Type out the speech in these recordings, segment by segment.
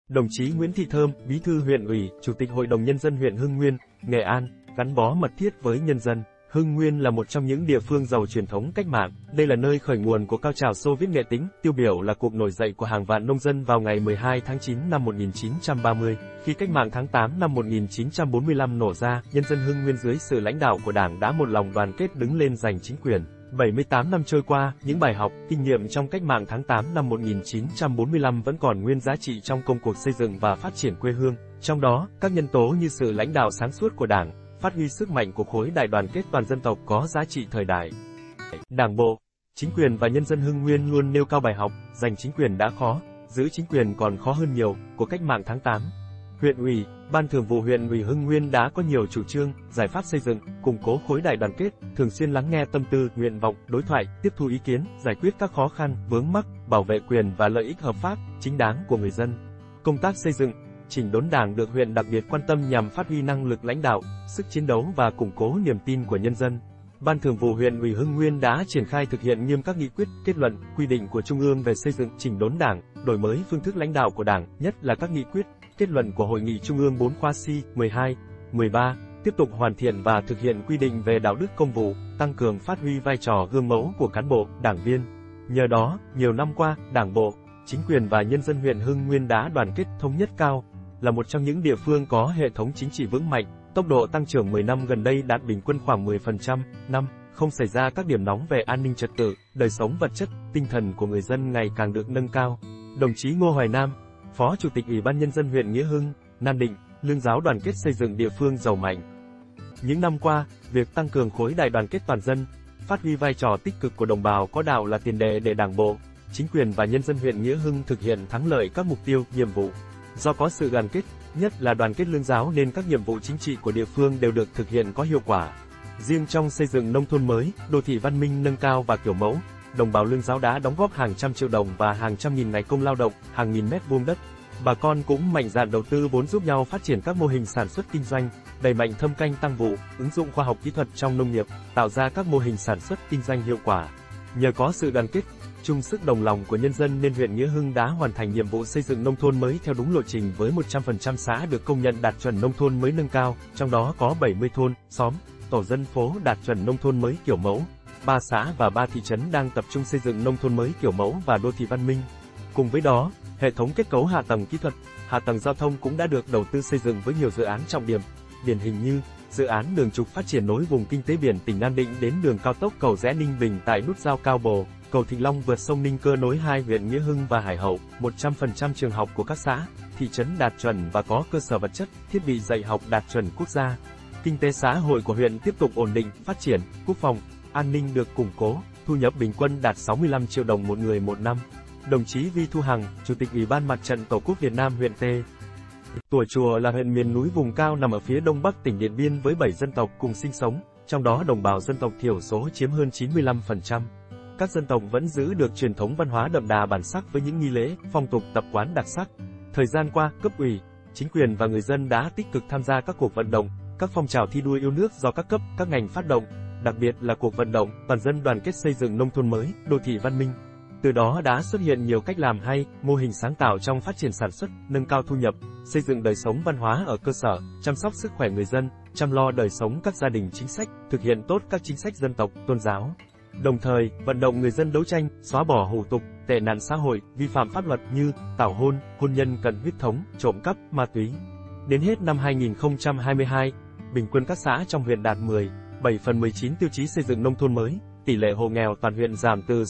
Đồng chí Nguyễn Thị Thơm, Bí thư huyện ủy, Chủ tịch Hội đồng Nhân dân huyện Hưng Nguyên, Nghệ An, gắn bó mật thiết với nhân dân. Hưng Nguyên là một trong những địa phương giàu truyền thống cách mạng. Đây là nơi khởi nguồn của cao trào Xô Viết Nghệ Tĩnh, tiêu biểu là cuộc nổi dậy của hàng vạn nông dân vào ngày 12 tháng 9 năm 1930. Khi cách mạng tháng 8 năm 1945 nổ ra, nhân dân Hưng Nguyên dưới sự lãnh đạo của Đảng đã một lòng đoàn kết đứng lên giành chính quyền. 78 năm trôi qua, những bài học, kinh nghiệm trong cách mạng tháng 8 năm 1945 vẫn còn nguyên giá trị trong công cuộc xây dựng và phát triển quê hương. Trong đó, các nhân tố như sự lãnh đạo sáng suốt của Đảng, phát huy sức mạnh của khối đại đoàn kết toàn dân tộc có giá trị thời đại. Đảng bộ, chính quyền và nhân dân Hưng Nguyên luôn nêu cao bài học, giành chính quyền đã khó, giữ chính quyền còn khó hơn nhiều, của cách mạng tháng 8. Huyện ủy, Ban Thường vụ huyện ủy Hưng Nguyên đã có nhiều chủ trương, giải pháp xây dựng, củng cố khối đại đoàn kết, thường xuyên lắng nghe tâm tư, nguyện vọng, đối thoại, tiếp thu ý kiến, giải quyết các khó khăn, vướng mắc, bảo vệ quyền và lợi ích hợp pháp, chính đáng của người dân. Công tác xây dựng, chỉnh đốn Đảng được huyện đặc biệt quan tâm nhằm phát huy năng lực lãnh đạo, sức chiến đấu và củng cố niềm tin của nhân dân. Ban Thường vụ huyện ủy Hưng Nguyên đã triển khai thực hiện nghiêm các nghị quyết, kết luận, quy định của Trung ương về xây dựng, chỉnh đốn Đảng, đổi mới phương thức lãnh đạo của Đảng, nhất là các nghị quyết, kết luận của Hội nghị Trung ương 4 khóa Si, 12, 13, tiếp tục hoàn thiện và thực hiện quy định về đạo đức công vụ, tăng cường phát huy vai trò gương mẫu của cán bộ, đảng viên. Nhờ đó, nhiều năm qua, Đảng bộ, chính quyền và nhân dân huyện Hưng Nguyên đã đoàn kết thống nhất cao, là một trong những địa phương có hệ thống chính trị vững mạnh, tốc độ tăng trưởng 10 năm gần đây đạt bình quân khoảng 10%, năm, không xảy ra các điểm nóng về an ninh trật tự, đời sống vật chất, tinh thần của người dân ngày càng được nâng cao. Đồng chí Ngô Hoài Nam, Phó Chủ tịch Ủy ban Nhân dân huyện Nghĩa Hưng, Nam Định, lương giáo đoàn kết xây dựng địa phương giàu mạnh. Những năm qua, việc tăng cường khối đại đoàn kết toàn dân, phát huy vai trò tích cực của đồng bào có đạo là tiền đề để Đảng bộ, chính quyền và nhân dân huyện Nghĩa Hưng thực hiện thắng lợi các mục tiêu, nhiệm vụ. Do có sự đoàn kết, nhất là đoàn kết lương giáo nên các nhiệm vụ chính trị của địa phương đều được thực hiện có hiệu quả. Riêng trong xây dựng nông thôn mới, đô thị văn minh nâng cao và kiểu mẫu, đồng bào lương giáo đã đóng góp hàng trăm triệu đồng và hàng trăm nghìn ngày công lao động, hàng nghìn mét vuông đất. Bà con cũng mạnh dạn đầu tư vốn giúp nhau phát triển các mô hình sản xuất kinh doanh, đẩy mạnh thâm canh tăng vụ, ứng dụng khoa học kỹ thuật trong nông nghiệp, tạo ra các mô hình sản xuất kinh doanh hiệu quả. Nhờ có sự đoàn kết, chung sức đồng lòng của nhân dân nên huyện Nghĩa Hưng đã hoàn thành nhiệm vụ xây dựng nông thôn mới theo đúng lộ trình với 100% xã được công nhận đạt chuẩn nông thôn mới nâng cao, trong đó có 70 thôn, xóm, tổ dân phố đạt chuẩn nông thôn mới kiểu mẫu. 3 xã và 3 thị trấn đang tập trung xây dựng nông thôn mới kiểu mẫu và đô thị văn minh. Cùng với đó, hệ thống kết cấu hạ tầng kỹ thuật, hạ tầng giao thông cũng đã được đầu tư xây dựng với nhiều dự án trọng điểm, điển hình như dự án đường trục phát triển nối vùng kinh tế biển tỉnh Nam Định đến đường cao tốc cầu Rẽ Ninh Bình tại nút giao Cao Bồ, cầu Thịnh Long vượt sông Ninh Cơ nối hai huyện Nghĩa Hưng và Hải Hậu, 100% trường học của các xã, thị trấn đạt chuẩn và có cơ sở vật chất, thiết bị dạy học đạt chuẩn quốc gia. Kinh tế xã hội của huyện tiếp tục ổn định, phát triển, quốc phòng, an ninh được củng cố, thu nhập bình quân đạt 65 triệu đồng một người một năm. Đồng chí Vi Thu Hằng, Chủ tịch Ủy ban Mặt trận Tổ quốc Việt Nam huyện Tùa Chùa là huyện miền núi vùng cao nằm ở phía đông bắc tỉnh Điện Biên với 7 dân tộc cùng sinh sống, trong đó đồng bào dân tộc thiểu số chiếm hơn 95%. Các dân tộc vẫn giữ được truyền thống văn hóa đậm đà bản sắc với những nghi lễ, phong tục tập quán đặc sắc. Thời gian qua, cấp ủy, chính quyền và người dân đã tích cực tham gia các cuộc vận động, các phong trào thi đua yêu nước do các cấp, các ngành phát động, đặc biệt là cuộc vận động toàn dân đoàn kết xây dựng nông thôn mới, đô thị văn minh. Từ đó đã xuất hiện nhiều cách làm hay, mô hình sáng tạo trong phát triển sản xuất, nâng cao thu nhập, xây dựng đời sống văn hóa ở cơ sở, chăm sóc sức khỏe người dân, chăm lo đời sống các gia đình chính sách, thực hiện tốt các chính sách dân tộc, tôn giáo. Đồng thời, vận động người dân đấu tranh, xóa bỏ hủ tục, tệ nạn xã hội, vi phạm pháp luật như tảo hôn, hôn nhân cận huyết thống, trộm cắp, ma túy. Đến hết năm 2022, bình quân các xã trong huyện đạt 17/19 tiêu chí xây dựng nông thôn mới. Tỷ lệ hộ nghèo toàn huyện giảm từ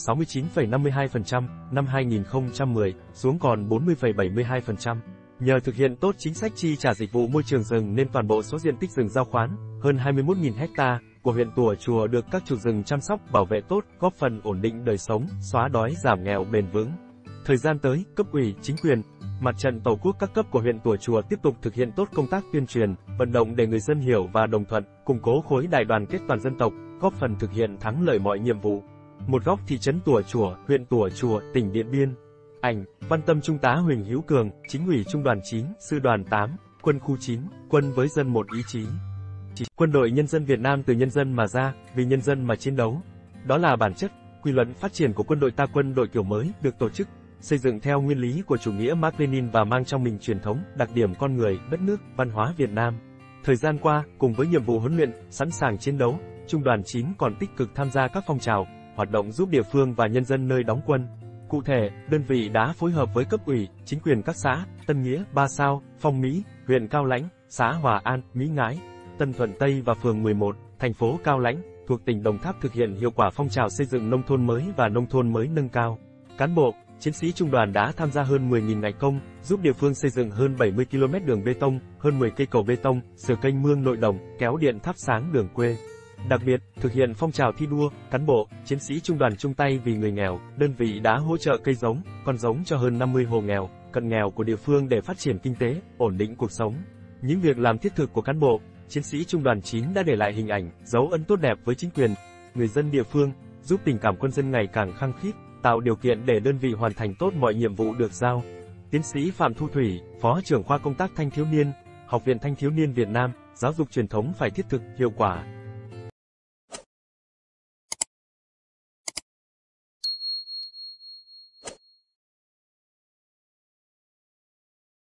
69,52% năm 2010 xuống còn 40,72%. Nhờ thực hiện tốt chính sách chi trả dịch vụ môi trường rừng nên toàn bộ số diện tích rừng giao khoán, hơn 21.000 ha, của huyện Tùa Chùa được các chủ rừng chăm sóc bảo vệ tốt, góp phần ổn định đời sống, xóa đói giảm nghèo bền vững. Thời gian tới, cấp ủy, chính quyền, Mặt trận Tổ quốc các cấp của huyện Tùa Chùa tiếp tục thực hiện tốt công tác tuyên truyền, vận động để người dân hiểu và đồng thuận, củng cố khối đại đoàn kết toàn dân tộc, góp phần thực hiện thắng lợi mọi nhiệm vụ. Một góc thị trấn Tùa Chùa, huyện Tùa Chùa, tỉnh Điện Biên. Ảnh, Văn Tâm Trung tá Huỳnh Hữu Cường, Chính ủy Trung đoàn 9, Sư đoàn 8, Quân khu 9, Quân với dân một ý chí. Quân đội Nhân dân Việt Nam từ nhân dân mà ra, vì nhân dân mà chiến đấu. Đó là bản chất, quy luật phát triển của quân đội ta. Quân đội kiểu mới được tổ chức, xây dựng theo nguyên lý của chủ nghĩa Mác Lênin và mang trong mình truyền thống, đặc điểm con người, đất nước, văn hóa Việt Nam. Thời gian qua, cùng với nhiệm vụ huấn luyện, sẵn sàng chiến đấu, Trung đoàn 9 còn tích cực tham gia các phong trào, hoạt động giúp địa phương và nhân dân nơi đóng quân. Cụ thể, đơn vị đã phối hợp với cấp ủy, chính quyền các xã, Tân Nghĩa, Ba Sao, Phong Mỹ, huyện Cao Lãnh, xã Hòa An, Mỹ Ngãi, Tân Thuận Tây và phường 11, thành phố Cao Lãnh, thuộc tỉnh Đồng Tháp thực hiện hiệu quả phong trào xây dựng nông thôn mới và nông thôn mới nâng cao. Cán bộ, chiến sĩ trung đoàn đã tham gia hơn 10.000 ngày công, giúp địa phương xây dựng hơn 70 km đường bê tông, hơn 10 cây cầu bê tông, sửa kênh mương nội đồng, kéo điện thắp sáng đường quê. Đặc biệt, thực hiện phong trào thi đua, cán bộ, chiến sĩ trung đoàn chung tay vì người nghèo, đơn vị đã hỗ trợ cây giống, con giống cho hơn 50 hộ nghèo, cận nghèo của địa phương để phát triển kinh tế, ổn định cuộc sống. Những việc làm thiết thực của cán bộ, chiến sĩ trung đoàn 9 đã để lại hình ảnh, dấu ấn tốt đẹp với chính quyền, người dân địa phương, giúp tình cảm quân dân ngày càng khăng khít, tạo điều kiện để đơn vị hoàn thành tốt mọi nhiệm vụ được giao. Tiến sĩ Phạm Thu Thủy, Phó trưởng khoa công tác Thanh thiếu niên, Học viện Thanh thiếu niên Việt Nam, giáo dục truyền thống phải thiết thực, hiệu quả.